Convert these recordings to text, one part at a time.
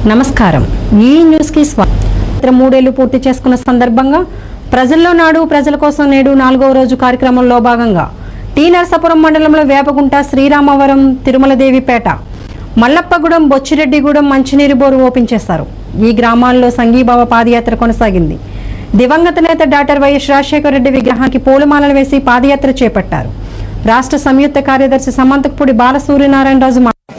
నమస్కారం ఈ న్యూస్ కి స్వాగతం। 3 ఏళ్లు పూర్తి చేసుకున్న సందర్భంగా ప్రజల్లో నాడు ప్రజల కోసం నేడు 4వ రోజు కార్యక్రమంలో భాగంగా టీ నరసాపురం మండలంలో వేపగుంట, శ్రీరామవరం, తిరుమలదేవిపేట, మల్లప్పగూడెం, బొచ్చిరెడ్డిగూడెం మంచినీరు బోరు ఓపెన్ చేశారు। ఈ గ్రామాల్లో సంఘీభావ పాదయాత్ర కొనసాగింది। దివంగత నేత డాక్టర్ వైఎస్ రాజశేఖర రెడ్డి విగ్రహానికి పూలమాలలు వేసి పాదయాత్ర చేపట్టారు। రాష్ట్ర సంయుక్త కార్యదర్శి సమంతకపూడి బాలసూర్యనారాయణ రాజు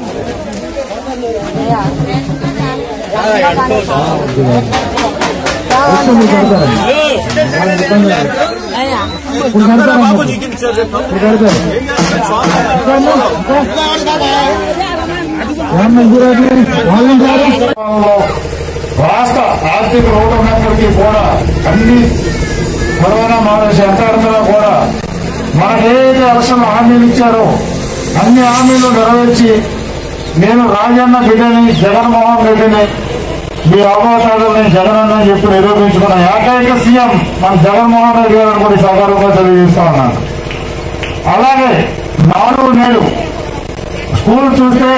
రాష్ట్ర ఆర్థిక లోటు ఉన్నప్పటికీ కూడా అన్ని కరోనా మానేసి అంతర్గతంగా కూడా మనకేదైతే అవసరం హామీలు ఇచ్చారో అన్ని హామీలు నెరవేర్చి నేను రాజన్న బిడ్డని, జగన్మోహన్ రెడ్డిని, మీ అవకాశాలు నేను జగన్ అని చెప్పి నిరూపించుకున్న ఏకైక సీఎం మన జగన్మోహన్ రెడ్డి గారిని కూడా సగర్వంగా తెలియజేస్తా ఉన్నాను। అలాగే నాడు నేడు స్కూల్ చూస్తే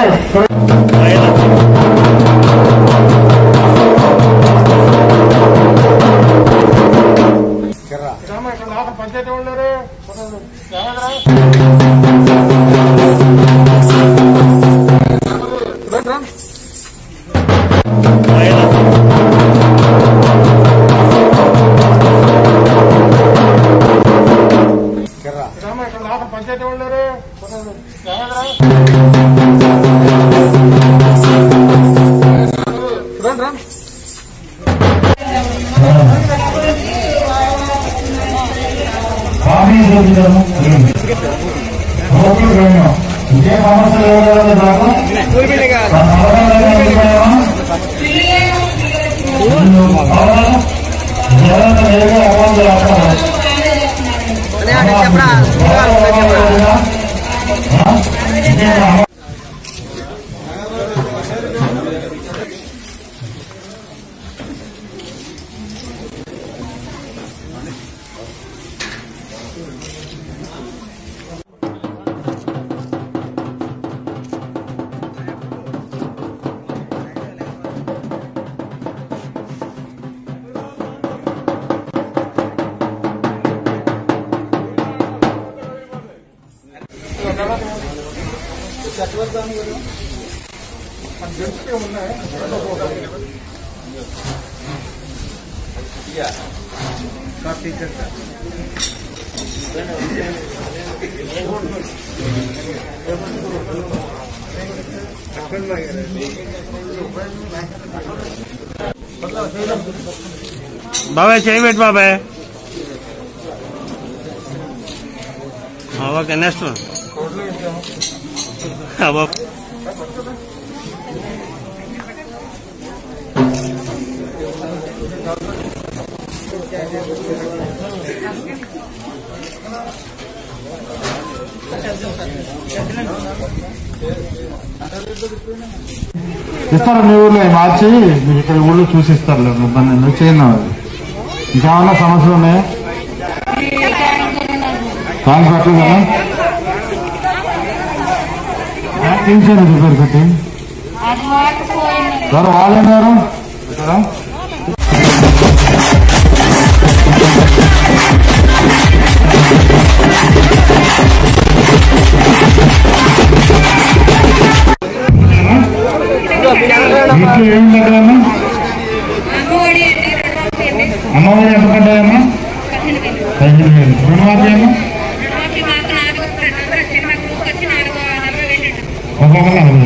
పంచాయతీ ఉన్నారు పంచాయతీ ఉన్నారు ఇంకే సమస్యలు బాబాయ్ చేయి పెట్టు బాబాయ్। ఓకే నెక్స్ట్ ఇస్తారు మీ ఊర్లో మార్చి మీకు ఇక్కడ ఊళ్ళో చూసిస్తారు ఇబ్బంది ఎందుకు చేయను। ఇంకేమన్నా సమస్యలు ఉన్నాయా? ట్యాంక్ పెట్టలేదా? తీసేయండి రిపేర్ కట్టి ఎవరు వాళ్ళేనారు ఇంట్లో ఏమి పెట్టాలమ్మా? అమ్మఒడి ఎంత పడ్డాయమ్మా? 15,000 రుణమాఫీ అమ్మా ఒక్కొక్కరు